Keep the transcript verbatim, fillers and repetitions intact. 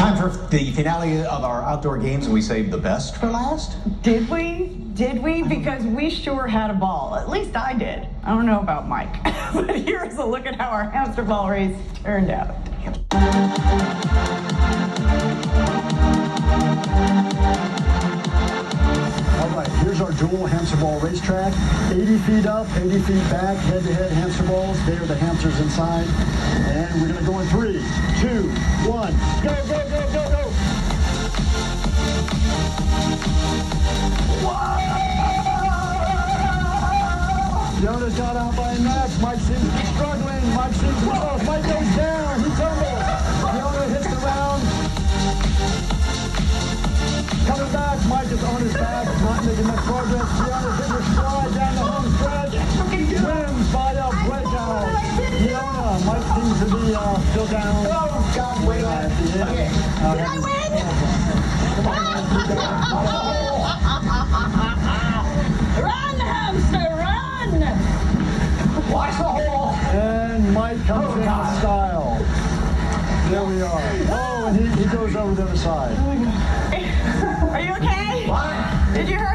Time for the finale of our outdoor games, and we saved the best for last? Did we? Did we? Because we sure had a ball. At least I did. I don't know about Mike. But here's a look at how our hamster ball race turned out. All right, here's our dual hamster ball racetrack. eighty feet up, eighty feet back, head-to-head hamster balls. They are the hamsters inside. And we're going to go in three, two, one. Go, go, go, go, go. Yoda's got out by Max. Mike seems to be struggling. Mike seems to be close. Mike goes down. He tumbles. Yoda hits the ground. Coming back, Mike is on his back, not making much progress. Fiona hit her stride down the home stretch. Wins by a breakout. Fiona, Mike seems to be uh, still down. Oh, God, wait a minute. Okay. Uh, Did I win? Run, hamster, run! Watch the hole. And Mike comes oh, in God. with style. There we are. Oh, and he, he goes over the other side. Are you okay? What? Did you hurt